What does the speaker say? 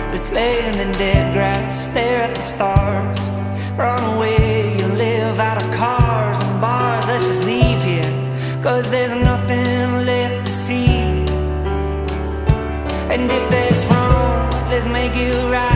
Let's lay in the dead grass, stare at the stars, run away and live out of cars and bars. Let's just leave here, 'cause there's nothing left to see. And if that's wrong, let's make it right.